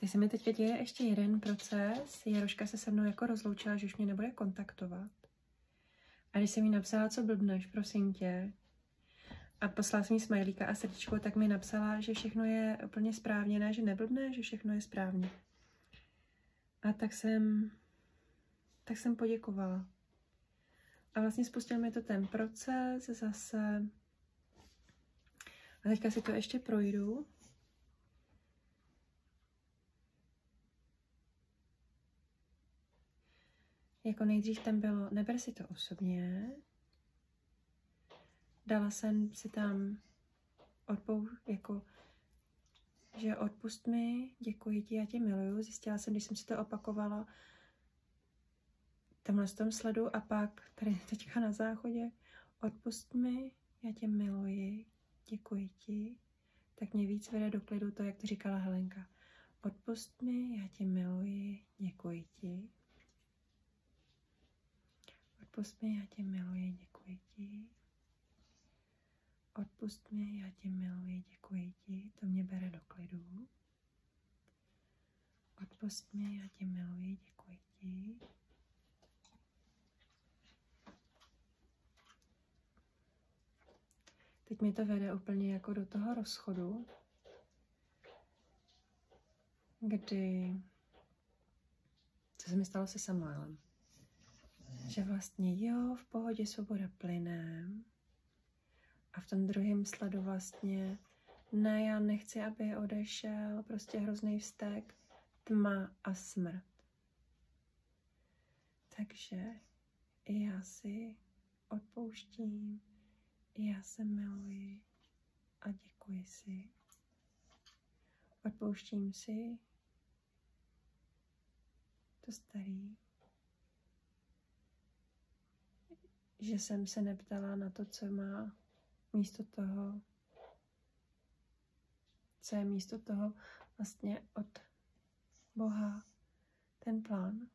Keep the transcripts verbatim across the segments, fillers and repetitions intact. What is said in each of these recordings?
Teď se mi teďka děje ještě jeden proces. Jaruška se se mnou jako rozloučila, že už mě nebude kontaktovat. A když jsem jí napsala, co blbneš, prosím tě, a poslala jsem jí smajlíka a srdíčko, tak mi napsala, že všechno je úplně správně, ne, že neblbne, že všechno je správně. A tak jsem, tak jsem poděkovala. A vlastně spustil mi to ten proces zase. A teďka si to ještě projdu. Jako nejdřív tam bylo, neber si to osobně. Dala jsem si tam odpou, jako, že odpust mi, děkuji ti, já tě miluju. Zjistila jsem, když jsem si to opakovala tamhle s tom sledu a pak tady teďka na záchodě, odpust mi, já tě miluji, děkuji ti. Tak mě víc vede do klidu to, jak to říkala Helenka. Odpust mi, já tě miluji, děkuji ti. Odpust mi, já tě miluji, děkuji ti. Odpust mi, já tě miluji, děkuji ti. To mě bere do klidu. Odpust mi, já tě miluji, děkuji ti. Teď mi to vede úplně jako do toho rozchodu, kdy, co se mi stalo se Samuelem, že vlastně jo, v pohodě svoboda plyne a v tom druhém sledu vlastně ne, já nechci, aby odešel, prostě hrozný vztek, tma a smrt. Takže i já si odpouštím, i já se miluji a děkuji si. Odpouštím si to starý, že jsem se neptala na to, co má místo toho, co je místo toho vlastně od Boha ten plán.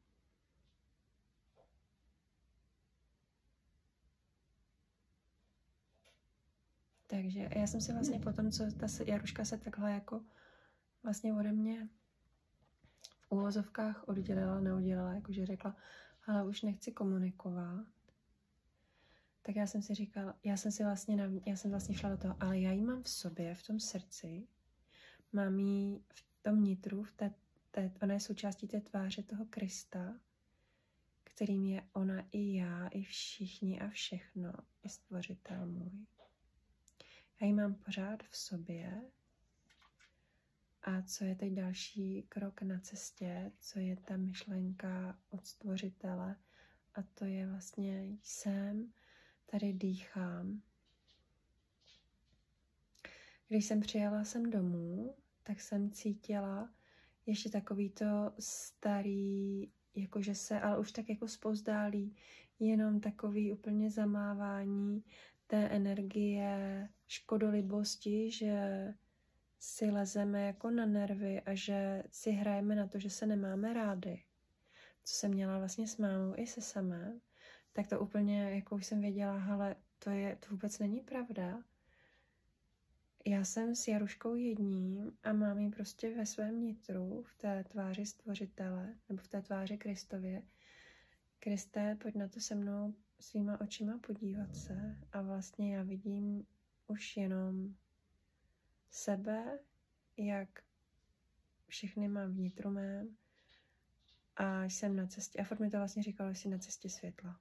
Takže já jsem si vlastně potom, co ta Jaruška se takhle jako vlastně ode mě v uvozovkách oddělila, neudělala, jakože řekla, ale už nechci komunikovat, tak já jsem si říkala, já jsem si vlastně, já jsem vlastně šla do toho, ale já ji mám v sobě, v tom srdci, mám ji v tom nitru, v té, té, ona je součástí té tváře toho Krista, kterým je ona i já, i všichni a všechno, i stvořitel můj. Já ji mám pořád v sobě. A co je teď další krok na cestě, co je ta myšlenka od stvořitele, a to je vlastně jsem, tady dýchám. Když jsem přijela sem domů, tak jsem cítila ještě takový to starý, jakože se, ale už tak jako spouzdálí, jenom takový úplně zamávání té energie škodolibosti, že si lezeme jako na nervy a že si hrajeme na to, že se nemáme rádi. Co jsem měla vlastně s mámou i se samém, tak to úplně, jako už jsem věděla, hele, to, je, to vůbec není pravda. Já jsem s Jaruškou jedním a mám ji prostě ve svém nitru, v té tváři stvořitele, nebo v té tváři Kristově. Kriste, pojď na to se mnou svýma očima podívat se a vlastně já vidím už jenom sebe, jak všechny mám vnitru mém a jsem na cestě. A furt mi to vlastně říkalo, že jsi na cestě světla.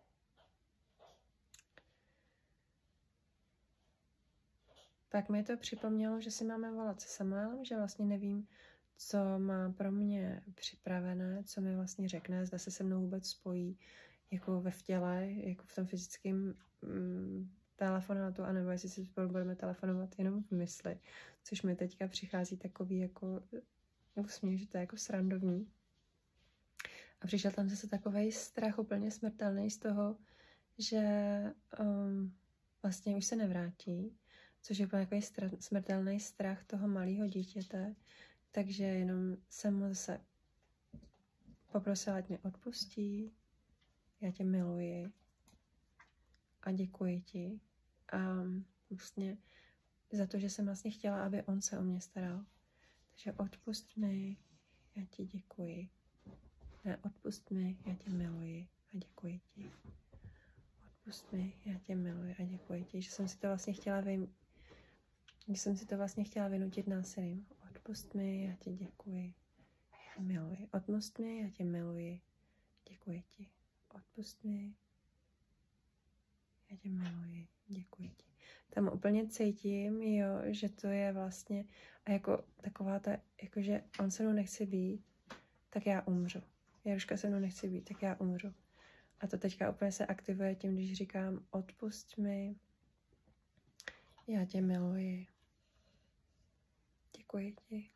Tak mi to připomnělo, že si máme volat se Samuelem, že vlastně nevím, co má pro mě připravené, co mi vlastně řekne, zda se se mnou vůbec spojí jako ve vtěle, jako v tom fyzickém mm, telefonátu, anebo jestli si spolu budeme telefonovat jenom v mysli, což mi teďka přichází takový jako úsměv, že to je jako srandovní. A přišel tam zase takovej strach úplně smrtelný z toho, že um, vlastně už se nevrátí, což je úplně takový smrtelný strach toho malého dítěte, takže jenom jsem mu zase poprosila, ať mě odpustí, já tě miluji a děkuji ti. A vlastně za to, že jsem vlastně chtěla, aby on se o mě staral. že odpust mi, já ti děkuji. Ne, odpust mi, já tě miluji a děkuji ti. Odpust mi, já tě miluji a děkuji ti, že jsem si to vlastně chtěla vy... že jsem si to vlastně chtěla vynutit násilím. Odpust mi, já ti děkuji. Miluji. Odpust mi, já tě miluji. Děkuji ti. Odpust mi, já tě miluji. Děkuji ti. Tam úplně cítím, jo, že to je vlastně a jako taková ta, jakože on se mnou nechce být, tak já umřu. Jaruška se mnou nechce být, tak já umřu. A to teďka úplně se aktivuje tím, když říkám odpust mi, já tě miluji. Děkuji ti.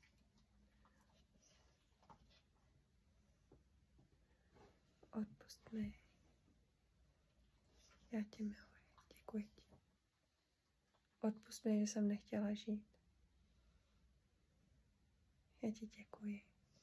Odpust mi. Já tě miluji. Děkuji ti. Odpust mi, že jsem nechtěla žít. Já ti děkuji.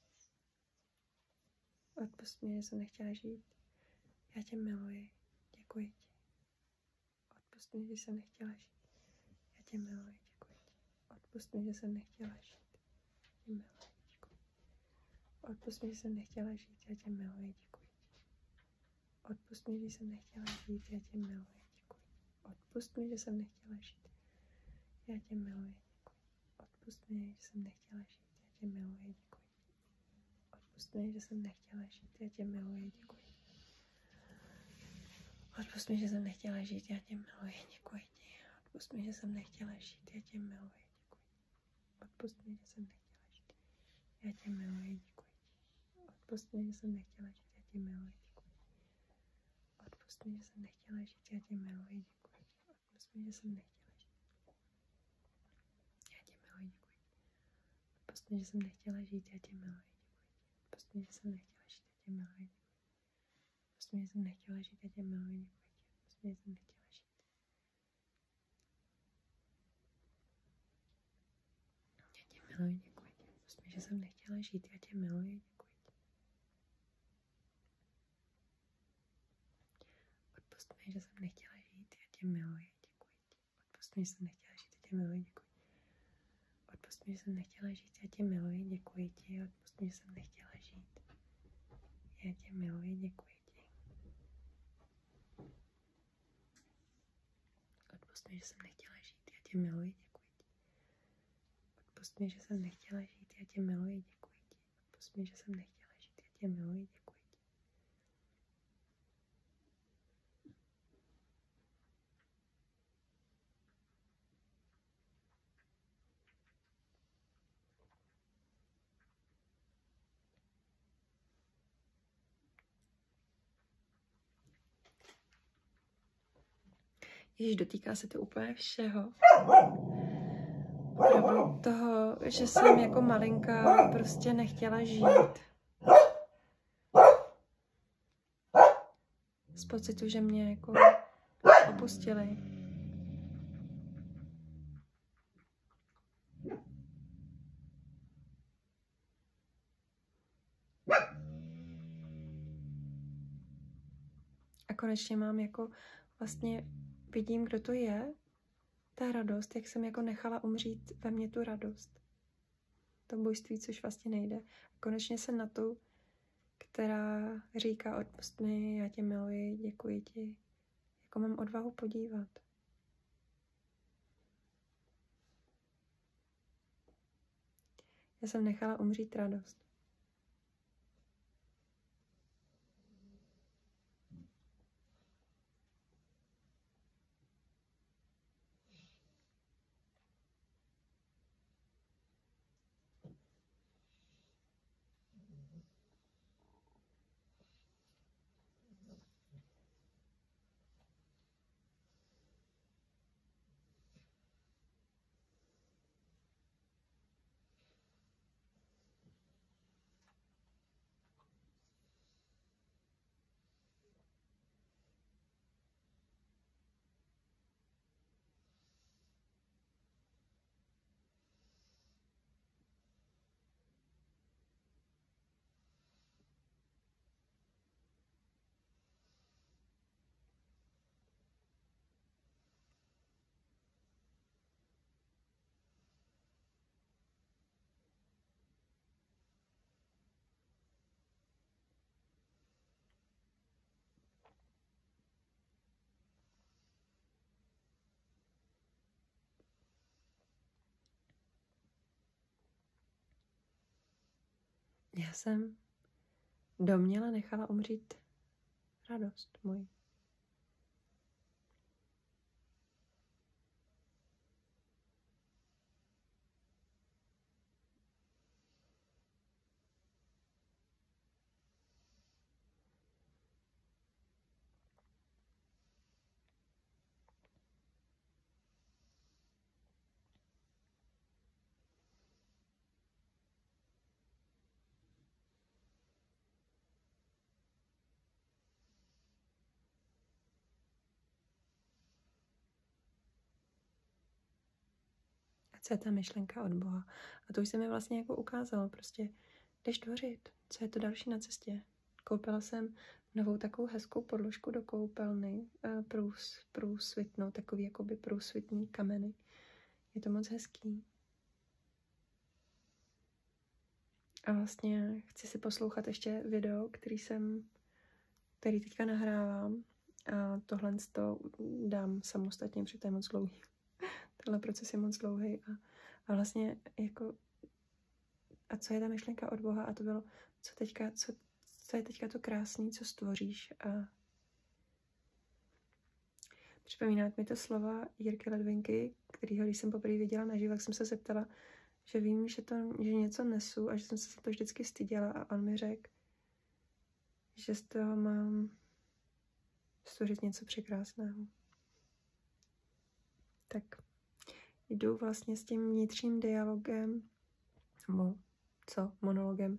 Odpust mi, že jsem nechtěla žít. Já tě miluji. Děkuji ti. Odpust mi, že jsem nechtěla žít. Já tě miluji. Děkuji ti. Odpust mi, že jsem nechtěla žít. Já tě miluji. Děkuji. Odpust mi, že jsem nechtěla žít. Já tě miluji. Děkuji. Odpust mi, že jsem nechtěla žít. Já tě miluji. Děkuji. Odpust mi, že jsem nechtěla žít. Já tě miluji. Děkuji. Odpust mi, že jsem nechtěla žít. Já tě miluji. Děkuji. Odpust mi, že jsem nechtěla žít. Já tě miluji. Děkuji. Odpust mi, že jsem nechtěla žít. Já tě miluji. Děkuji ti. Odpust mi, že jsem nechtěla žít. Já tě miluji. Děkuji. Odpust mi, že jsem nechtěla žít. Já tě miluji. Děkuji. Odpust mi, že jsem nechtěla žít. Já tě miluji. Děkuji. Odpust mi, že jsem nechtěla žít. Já tě miluji. Děkuji. Odpust mi, že jsem nechtěla žít. Já tě miluji. Děkuji. Odpust mi, že jsem nechtěla žít. Já tě miluji. Odpust mi, že jsem nechtěla žít. Já tě miluji. Odpust mi, že jsem nechtěla žít. Já tě miluji. Odpust mi, že jsem nechtěla žít. Já tě miluji. Děkuji. Odpust mi, že jsem nechtěla žít. Já tě miluji. Děkuji. Odpust mi, že jsem nechtěla žít. Já tě miluji. Děkuji. Odpust mi, že jsem nechtěla žít. Já tě miluji. Děkuji. Odpust mi, že jsem nechtěla žít. Já tě miluji. Děkuji ti. Odpust mi, že jsem nechtěla žít. Já tě miluji. Děkuji ti. Odpust mi, že jsem nechtěla žít. Já tě miluji. Děkuji ti. Odpust mi, že jsem nechtěla žít. Já tě miluji. Děkuji ti. Odpust mi, že jsem nechtěla žít. Já tě miluji. Děkuji ti. Ježiš, dotýká se to úplně všeho. Opravdu toho, že jsem jako malinka prostě nechtěla žít. Z pocitu, že mě jako opustili. A konečně mám jako vlastně vidím, kdo to je, ta radost, jak jsem jako nechala umřít ve mně tu radost. To bojství, což vlastně nejde. A konečně jsem na tu, která říká odpust mi, já tě miluji, děkuji ti. Jako mám odvahu podívat. Já jsem nechala umřít radost. já jsem doměle nechala umřít radost moji. Co je ta myšlenka od Boha? A to už se mi vlastně jako ukázalo. Prostě jdeš tvořit. Co je to další na cestě? Koupila jsem novou takovou hezkou podložku do koupelny. Průs, průsvitnou, takový jakoby průsvitný kameny. Je to moc hezký. A vlastně chci si poslouchat ještě video, který jsem, který teďka nahrávám. A tohle to dám samostatně, protože to je moc dlouhý. Tenhle proces je moc dlouhý a, a vlastně jako a co je ta myšlenka od Boha a to bylo, co teďka, co, co je teďka to krásný, co stvoříš a připomíná mi to slova Jirky Ledvinky, kterýho, když jsem poprvé viděla naživo, tak jsem se zeptala, že vím, že, to, že něco nesu a že jsem se to vždycky styděla a on mi řekl, že z toho mám stvořit něco překrásného. Tak jdu vlastně s tím vnitřním dialogem, nebo co, monologem.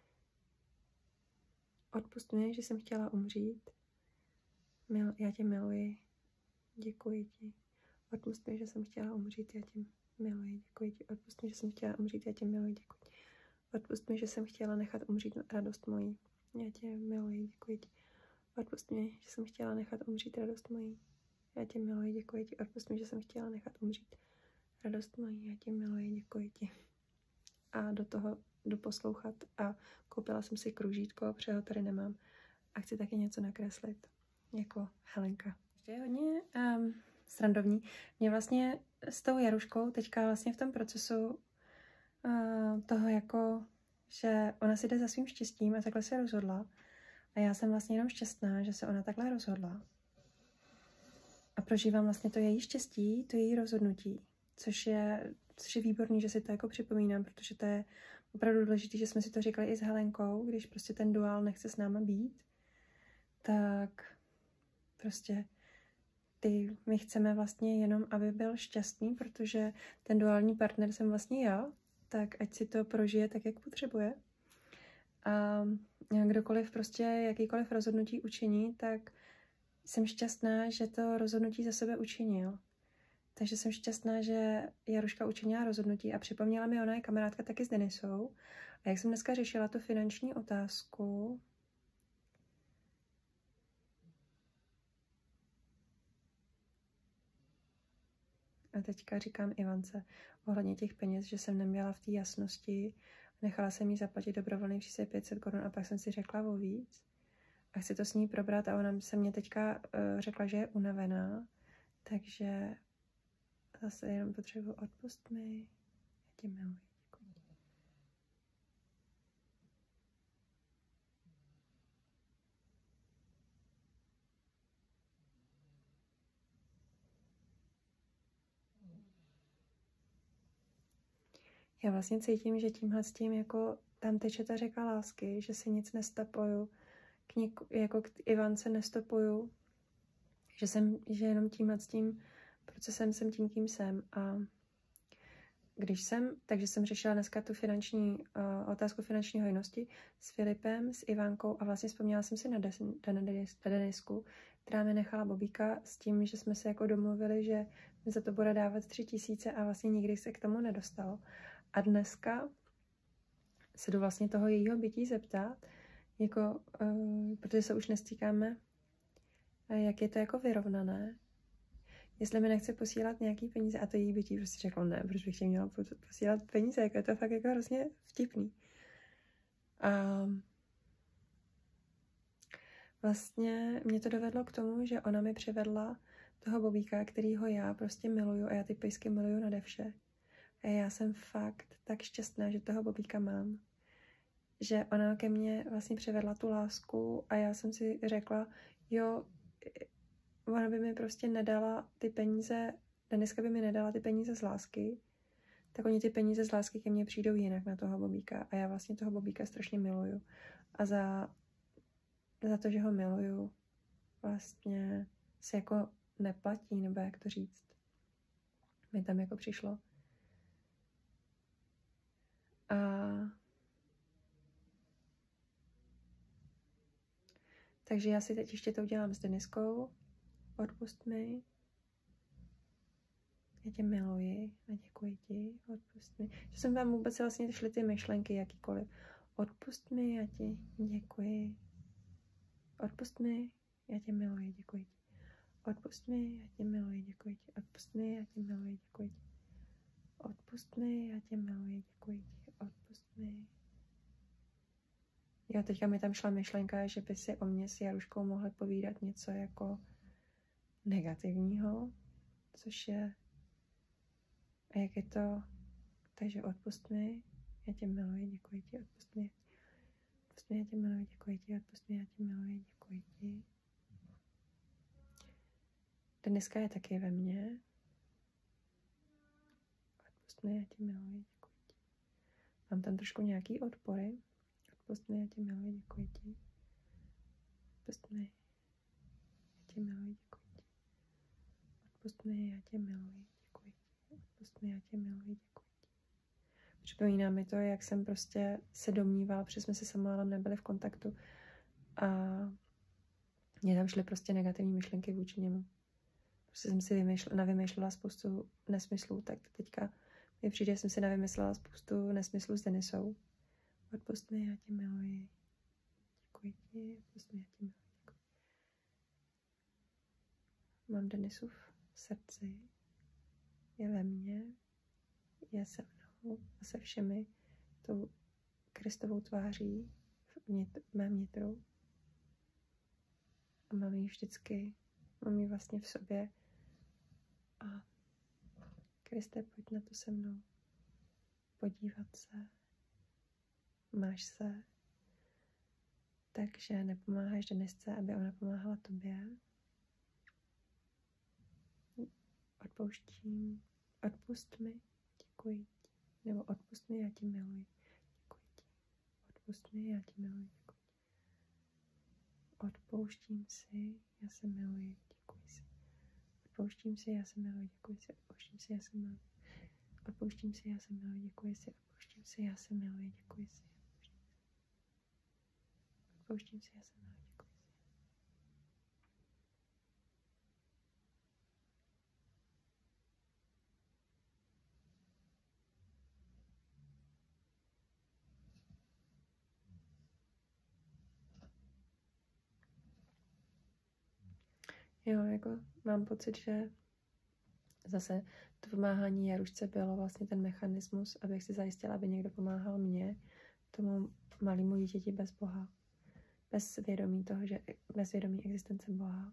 Odpust mě, že jsem chtěla umřít. Mil, já tě miluji. Děkuji ti. Odpust mě, že jsem chtěla umřít. Já tě miluji. Děkuji ti. Odpust mě, že jsem chtěla umřít. Já tě miluji. Děkuji ti. Odpust mě, že jsem chtěla nechat umřít radost mojí. Já tě miluji. Děkuji ti. Odpust mě, že jsem chtěla nechat umřít radost mojí. Já tě miluji. Děkuji ti. Odpust mě, že jsem chtěla nechat umřít radost mojí. Já tě miluji. Děkuji ti. A do toho jdu poslouchat a koupila jsem si kružítko, protože ho tady nemám. A chci taky něco nakreslit, jako Helenka. To je hodně um, srandovní. Mě vlastně s tou Jaruškou teďka vlastně v tom procesu uh, toho jako, že ona si jde za svým štěstím a takhle se rozhodla. A já jsem vlastně jenom šťastná, že se ona takhle rozhodla. A prožívám vlastně to její štěstí, to její rozhodnutí, což je, což je výborný, že si to jako připomínám, protože to je opravdu důležité, že jsme si to říkali i s Helenkou, když prostě ten duál nechce s náma být, tak prostě ty, my chceme vlastně jenom, aby byl šťastný, protože ten duální partner jsem vlastně já, tak ať si to prožije tak, jak potřebuje. A kdokoliv prostě jakýkoliv rozhodnutí učiní, tak jsem šťastná, že to rozhodnutí za sebe učinil. Takže jsem šťastná, že Jaruška učinila rozhodnutí a připomněla mi, ona je kamarádka taky s Denisou. A jak jsem dneska řešila tu finanční otázku, a teďka říkám Ivance ohledně těch peněz, že jsem neměla v té jasnosti, nechala jsem jí zaplatit dobrovolný příspěvek pět set korun a pak jsem si řekla o víc. A chci to s ní probrat a ona se mě teďka uh, řekla, že je unavená, takže zase jenom potřebuji odpust mi. Já tě miluji. Děkuji. Já vlastně cítím, že tímhle s tím jako tam teče ta řeka lásky, že si nic nestapuju, k něku, jako k Ivance nestopuju, že jsem, že jenom tímhle s tím procesem jsem tím, kým jsem. A když jsem, takže jsem řešila dneska tu finanční, uh, otázku finanční hojnosti s Filipem, s Ivánkou a vlastně vzpomněla jsem si na, des, na, na Denisku, která mi nechala Bobíka s tím, že jsme se jako domluvili, že mi za to bude dávat tři tisíce a vlastně nikdy se k tomu nedostalo. A dneska se jdu vlastně toho jejího bytí zeptat, jako, uh, protože se už nestýkáme, uh, jak je to jako vyrovnané, jestli mi nechce posílat nějaký peníze, a to její bytí prostě řeklo, ne, proč bych tě měla posílat peníze, jako je to fakt jako hrozně vtipný. A vlastně mě to dovedlo k tomu, že ona mi přivedla toho Bobíka, kterýho já prostě miluju a já ty pejsky miluju nade vše. A já jsem fakt tak šťastná, že toho Bobíka mám. že ona ke mně vlastně přivedla tu lásku a já jsem si řekla, jo, ona by mi prostě nedala ty peníze, Deniska by mi nedala ty peníze z lásky, tak oni ty peníze z lásky ke mně přijdou jinak na toho Bobíka a já vlastně toho Bobíka strašně miluju. A za, za to, že ho miluju, vlastně se jako neplatí, nebo jak to říct. Mi tam jako přišlo. A takže já si teď ještě to udělám s Deniskou. Odpust mi. Já tě miluji a děkuji ti. Odpust mi. Že jsem tam vůbec vlastně šly ty myšlenky jakýkoliv. Odpust mi, já ti děkuji. Odpust mi, já tě miluji, děkuji ti. Odpust mi, já tě miluji, děkuji ti. Odpust mi, já tě miluji, děkuji ti. Odpust mi, já tě miluji, děkuji ti. Odpust mi. Jo, teďka mi tam šla myšlenka, že by si o mě s Jaruškou mohli povídat něco jako negativního, což je, a jak je to, takže odpust mi, já tě miluji, děkuji ti, odpust mi, odpust mi, já tě miluji, děkuji ti, odpust mi, já tě miluji, děkuji ti. Dneska je taky ve mně. Odpust mi, já tě miluji, děkuji ti. Mám tam trošku nějaký odpory. Odpust mi, já tě miluji, děkuji ti. Odpust mi, já tě miluji, děkuji ti. Odpust mi, já tě miluji, děkuji ti. Odpust mi, já tě miluji, děkuji ti. Připomíná mi to, jak jsem prostě se domnívala, protože jsme se s Samuelem nebyli v kontaktu a mě tam šly prostě negativní myšlenky vůči němu. Prostě jsem si vymýšlela, navymýšlela spoustu nesmyslů, tak teďka mi přijde, že jsem si navymyslela spoustu nesmyslů s Denisou. Odpust mi, já tě miluji. Děkuji ti, odpust mi, já tě miluji. Děkuji. Mám Denisův srdci, je ve mně, je se mnou a se všemi tou Kristovou tváří v, vnitř, v mém nitru. A mám ji vždycky, mám ji vlastně v sobě. A Kriste, pojď na to se mnou. Podívat se. Máš se. Takže nepomáháš Denisce, aby ona pomáhala tobě. Odpouštím. Odpust mi. Děkuji ti. Nebo odpust mi, já tě miluji. Děkuji ti. Odpust mi, já tě miluji. Děkuji ti. Odpouštím si, já se miluji. Děkuji si. Odpouštím si, já se miluji. Děkuji si. Odpouštím si, já se miluji. Odpouštím si, já se miluji. Děkuji si. Odpouštím si, já se miluji. Děkuji si. Odpouštím si, já se miluji. Děkuji si. Jo, jako mám pocit, že zase to pomáhání Jarušce bylo vlastně ten mechanismus, abych si zajistila, aby někdo pomáhal mně, tomu malému dítěti bez Boha. Bez vědomí toho, že bez vědomí existence Boha.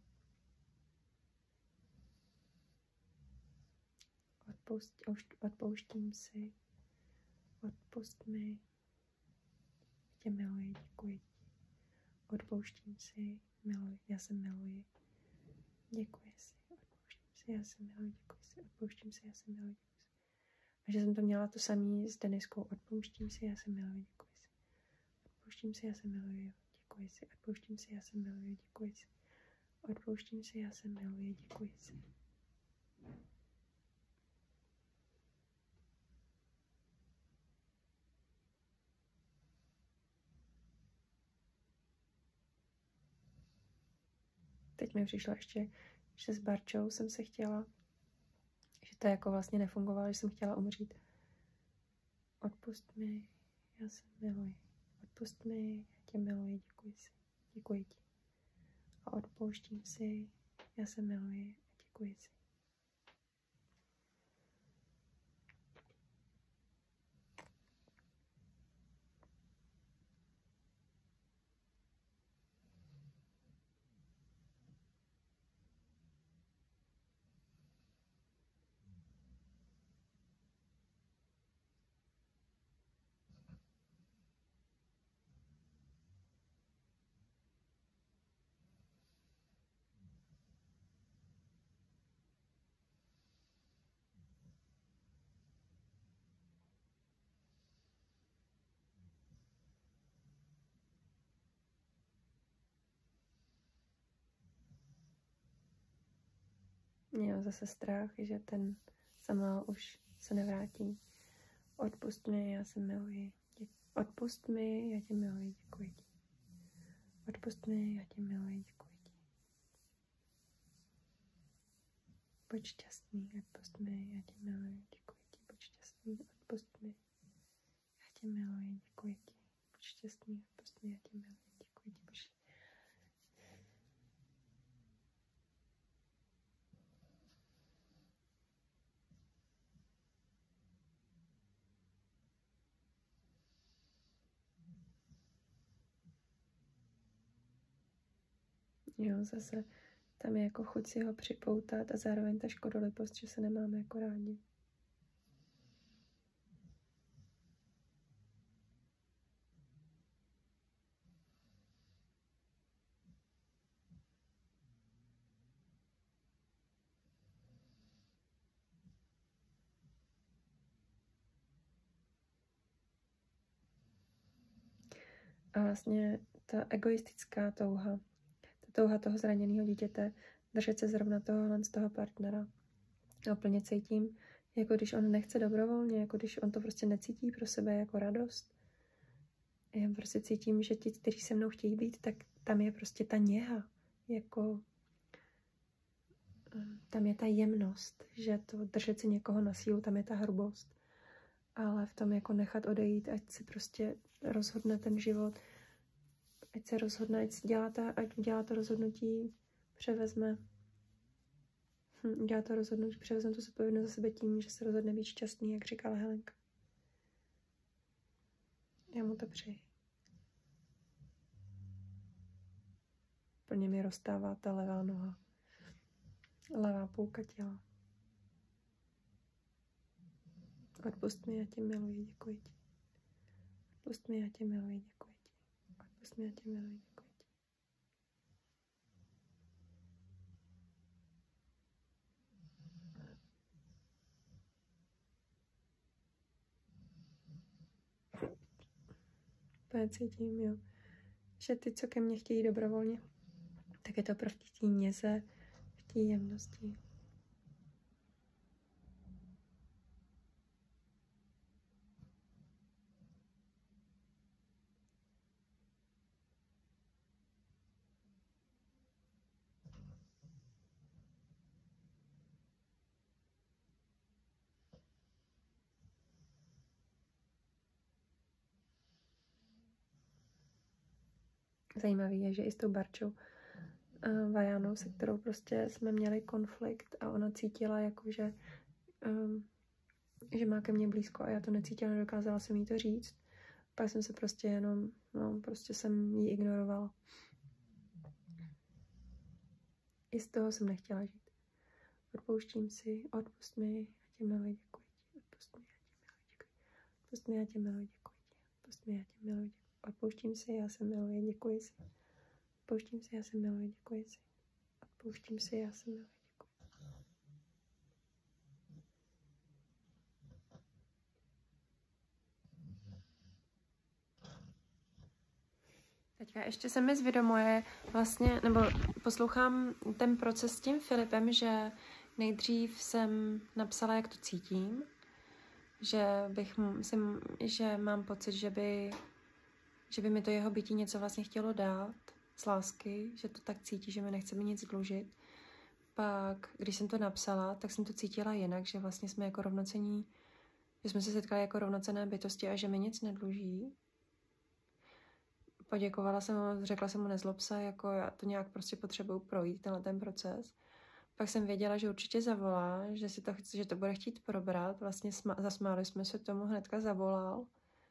Odpoust, odpouštím si, odpust mi, tě miluji, děkuji ti. Odpouštím si, miluji, já se miluji. Děkuji si, odpouštím si, já se miluji, děkuji si, odpouštím si, já se miluji, děkuji si. A že jsem to měla to samý s Deniskou, odpouštím si, já se miluji, děkuji si. Odpouštím si, já se miluji, děkuji si. Odpouštím si, já se miluji, děkuji si. Odpouštím si, já se miluji, děkuji si. Teď mi přišlo ještě, že s Barčou jsem se chtěla, že to jako vlastně nefungovalo, že jsem chtěla umřít. Odpust mi, já se miluji. Odpust mi, já tě miluji, děkuji si. Děkuji ti. A odpouštím si, já se miluji a děkuji si. měl zase strach, že ten Samuel už se nevrátí. Odpust mi, já se miluji. Odpust mi, já tě miluji, děkuji ti. Odpust mi, já tě miluji, děkuji ti. Buď šťastný, odpust mi, já tě miluji, děkuji ti. Buď šťastný, odpust mi, já tě miluji, děkuji ti. Buď šťastný, odpust mi, já tě miluji, děkuji ti. Buď... Jo, zase tam je jako chuť si ho připoutat a zároveň ta škodolibost, že se nemáme jako rádi. A vlastně ta egoistická touha, ta touha toho zraněného dítěte, držet se zrovna tohohle z toho partnera. A úplně cítím, jako když on nechce dobrovolně, jako když on to prostě necítí pro sebe jako radost. Já prostě cítím, že ti, kteří se mnou chtějí být, tak tam je prostě ta něha, jako tam je ta jemnost, že to držet si někoho na sílu, tam je ta hrubost. Ale v tom jako nechat odejít, ať si prostě rozhodne ten život, ať se rozhodne, ať dělá, ta, ať dělá to rozhodnutí, převezme, hm, dělá to rozhodnutí, převezme tu zodpovědnost za sebe tím, že se rozhodne být šťastný, jak říkala Helenka. Já mu to přeji. Plně mi roztává ta levá noha, levá půlka těla. Odpust mi, já tě miluji, děkuji ti. Odpust mi, já tě miluji, děkuji ti. Odpust mi, já tě miluji, děkuji ti. Úplně cítím, jo. Že ty, co ke mně chtějí dobrovolně, tak je to pro v té něze, v té jemnosti. Zajímavý je, že i s tou Barčou uh, Vajánou, se kterou prostě jsme měli konflikt a ona cítila jako, že, um, že má ke mně blízko a já to necítila, nedokázala jsem jí to říct. Pak jsem se prostě jenom, no, prostě jsem jí ignorovala. I z toho jsem nechtěla žít. Odpouštím si, odpust mi, já tě miluji, děkuji ti. Odpust mi, já tě miluji, děkuji ti. Odpust mi, já tě miluji, děkuji ti. Odpouštím si, já se miluji, děkuji si. Odpouštím si, já se miluji, děkuji si. Odpouštím si, já se miluji, děkuji. Teďka ještě se mi zvědomuje vlastně, nebo poslouchám ten proces s tím Filipem, že nejdřív jsem napsala, jak to cítím, že bych si, že mám pocit, že by že by mi to jeho bytí něco vlastně chtělo dát z lásky, že to tak cítí, že mi nechce mi nic dlužit. Pak, když jsem to napsala, tak jsem to cítila jinak, že vlastně jsme jako rovnocení, že jsme se setkali jako rovnocenné bytosti a že mi nic nedluží. Poděkovala jsem mu, řekla jsem mu nezlob se, jako já to nějak prostě potřebuju projít, tenhle ten proces. Pak jsem věděla, že určitě zavolá, že si to, že to bude chtít probrat. Vlastně sma, zasmáli jsme se tomu, hnedka zavolal.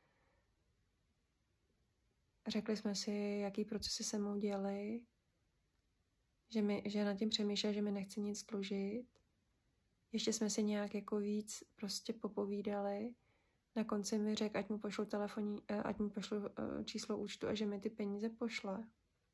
Řekli jsme si, jaký procesy se mnou dělají, že, mi, že nad tím přemýšlel, že mi nechce nic dlužit. Ještě jsme si nějak jako víc prostě popovídali. Na konci mi řekl, ať mu pošlu telefonní, ať mu pošlu číslo účtu a že mi ty peníze pošle.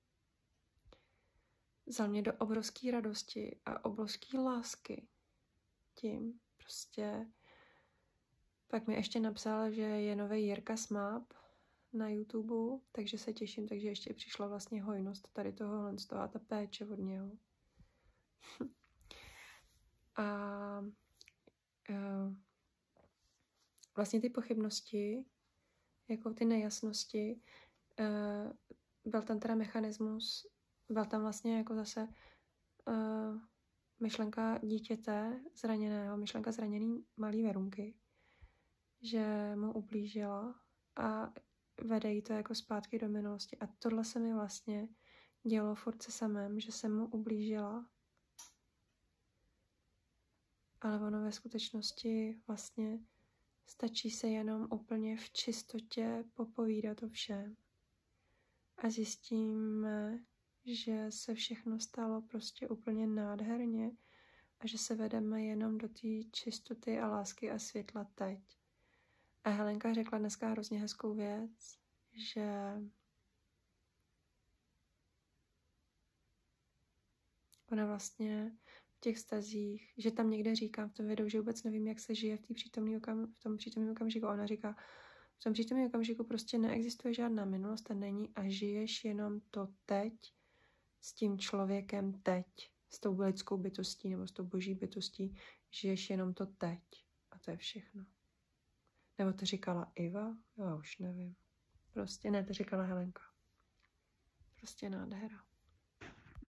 Vzal mě do obrovské radosti a obrovské lásky. Tím prostě. Pak mi ještě napsal, že je nový Jirka Smáp na YouTube, takže se těším, takže ještě přišla vlastně hojnost tady tohohle z toho a ta péče od něho. A uh, vlastně ty pochybnosti, jako ty nejasnosti, uh, byl tam teda mechanismus, byl tam vlastně jako zase uh, myšlenka dítěte zraněného, myšlenka zraněný malý Verunky, že mu ublížila a vede jí to jako zpátky do minulosti. A tohle se mi vlastně dělo furt se samém, že jsem mu ublížila. Ale ono ve skutečnosti vlastně stačí se jenom úplně v čistotě popovídat o všem. A zjistíme, že se všechno stalo prostě úplně nádherně a že se vedeme jenom do té čistoty a lásky a světla teď. A Helenka řekla dneska hrozně hezkou věc, že ona vlastně v těch vztazích, že tam někde říkám v tom videu, že vůbec nevím, jak se žije v, přítomný okam, v tom přítomném okamžiku. Ona říká, v tom přítomném okamžiku prostě neexistuje žádná minulost a není a žiješ jenom to teď s tím člověkem teď, s tou lidskou bytostí nebo s tou boží bytostí, žiješ jenom to teď a to je všechno. Nebo to říkala Iva? Já už nevím. Prostě ne, to říkala Helenka. Prostě nádhera.